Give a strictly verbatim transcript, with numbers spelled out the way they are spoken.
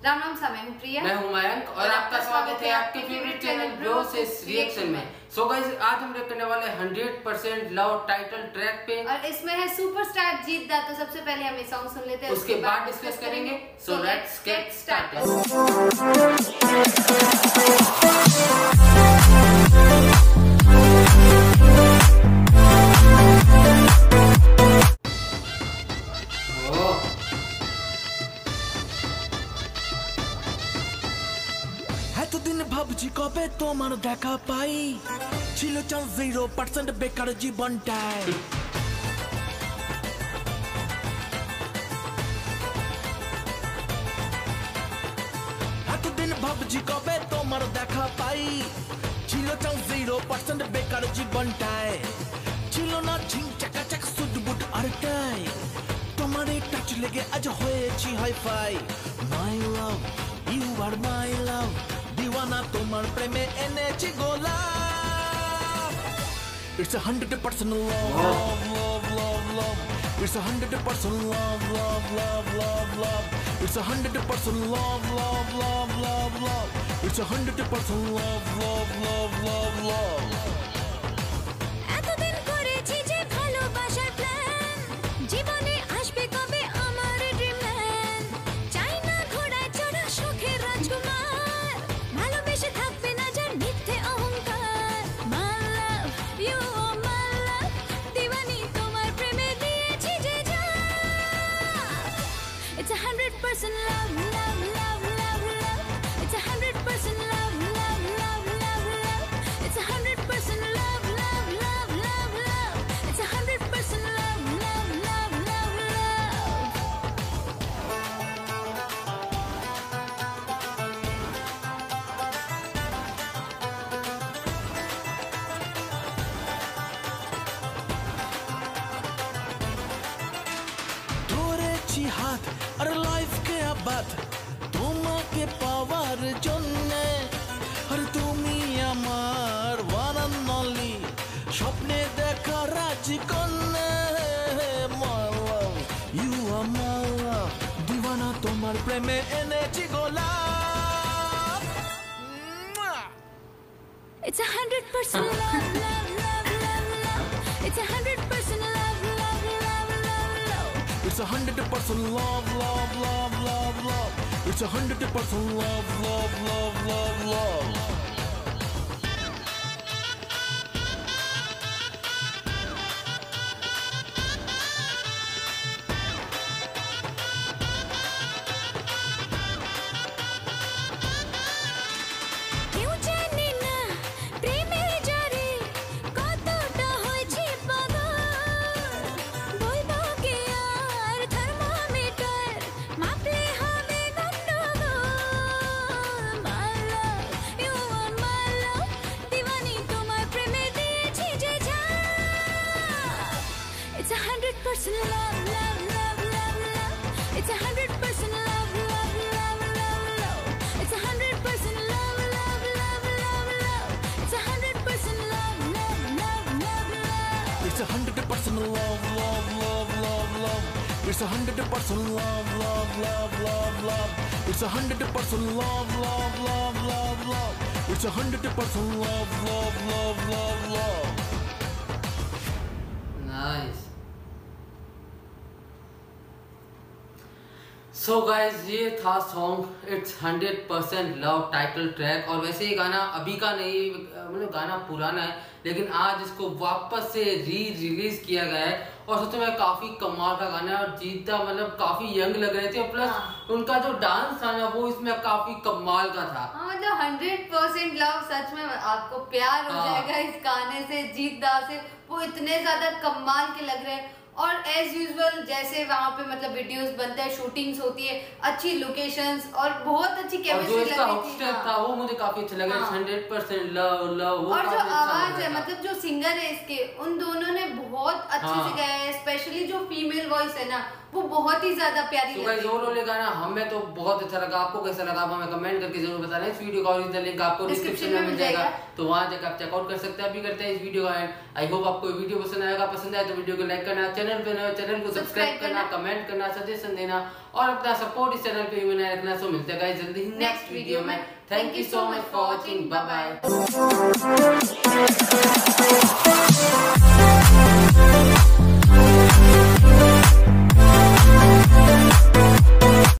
राम राम सा, मैं हूँ प्रिया, मैं हूँ मयंक और आपका स्वागत है आपके फेवरेट चैनल ब्रोसिस रिएक्शन में। सो गाइस, आज हम रिएक्ट करने वाले hundred percent love title track पे और इसमें है सुपरस्टार जीत दा। तो सबसे पहले हम ये सॉन्ग सुन लेते हैं, उसके बाद डिस्कस करेंगे। So let's get started. এতদিন ভাবছি কবে তোমার দেখা পাই, ছিল চান্স জিরো পার্সেন্ট বেকার জীবনটায়। এতদিন ভাবছি কবে তোমার দেখা পাই, ছিল চান্স জিরো পার্সেন্ট বেকার জীবনটায়। ছিল না ঝিং চাকা চাক সুটবুট আরটাই, তোমার এই টাচ লেগে আজ হয়েছি high five. My love you are my love, दीवाना तुम्हार प्रेमे एनेची गोला। It's a hundred percent love, love, love, love, love. It's a hundred percent love, love, love, love, love. It's a hundred percent love, love, love, love, love. It's a hundred percent love, love, love, love, love. এতদিন করেছি যে ভালোবাসার plan, জীবনে আসবে কবে আমার Dreamland. চাই না ঘোড়ায় চড়া শখের রাজকুমার, ভালোবেসে থাকবে না যার মিথ্যে অহংকার। My love, you are my love, দিওয়ানি তোমার প্রেমে দিয়েছি যে জান। It's a hundred percent love, love, love, love, love. It's a hundred percent love, love, love, love, love. It's a hundred percent love, love, love, love, love. It's a hundred percent love, love, love, love, love. ধরেছি হাত আর লাইফকে আবাদ তোমাকে পাওয়ার জন্যে। আর তুমি আমার one and only, স্বপ্নে দেখা রাজকন্যা। My love, you are my love, দিওয়ানা তোমার প্রেমে এনেছি গোলাপ। It's a hundred percent love, love, love, love, love. It's a hundred percent love, love, love, love, love. It's a hundred percent love, love, love, love, love. It's a hundred percent love, love, love, love, love. কেউ জানে না প্রেমের জ্বরে কতটা হয়েছি পাগল। বলবো কি আর থার্মোমিটার মাপলে হবে গন্ডগোল। My love, you are my love, দিওয়ানি তোমার প্রেমে দিয়েছি যে জান। It's a hundred percent love, love, love, love, love. It's a hundred percent love, love, love, love, love. It's a hundred percent love, love, love, love, love. It's a hundred percent love, love, love, love, love. It's a hundred percent love, love, love, love, love. It's a hundred percent love, love, love, love, love. It's a hundred percent love, love, love, love, love. It's a hundred percent love, love, love, love, love. Nice. So guys, ये था song it's hundred percent love title track. और वैसे ये गाना अभी का नहीं, मतलब गाना पुराना है, लेकिन आज इसको वापस से री रिलीज किया गया है। और सच में काफी कमाल का गाना है। और जीता मतलब काफी यंग लग रहे थे, प्लस हाँ। उनका जो डांस था ना वो इसमें काफी कमाल का था। हाँ, मतलब हंड्रेड परसेंट लव, सच में आपको प्यार हो हाँ। जाएगा इस गाने से, जीत दा से। वो इतने ज्यादा कमाल के लग रहे हैं। और एज यूजुअल जैसे वहाँ पे मतलब वीडियोस बनते हैं, शूटिंग्स होती है, अच्छी लोकेशंस और बहुत अच्छी और जो केमिस्ट्री इसका लग रही हुक थी। स्टेप था वो मुझे काफी अच्छा लगा। हाँ। हंड्रेड परसेंट लव लव वो और जो काफी अच्छा आवाज लग है, रहा था। मतलब जो सिंगर है इसके, उन दोनों ने बहुत अच्छे हाँ। से गाया है। स्पेशली जो फीमेल वॉइस है ना, वो बहुत ही ज्यादा प्यारी तो गाइस ओवरऑल ये गाना हमें तो बहुत अच्छा लगा। आपको कैसा लगा आप हमें कमेंट करके जरूर बताना। इस वीडियो का ओरिजिनल लिंक आपको डिस्क्रिप्शन में मिल जाएगा, तो वहां जाकर आप चेकआउट कर सकते हैं। अभी करते हैं इस वीडियो का एंड। आई होप आपको ये वीडियो पसंद आएगा। पसंद आए तो वीडियो को लाइक करना, चैनल पे नए चैनल को सब्सक्राइब करना, कमेंट करना, सजेशन देना और अपना सपोर्ट इस चैनल पे ही बनाए रखना। सो मिलते हैं गाइस जल्दी ही नेक्स्ट वीडियो में। Thank you so much for watching. Bye bye.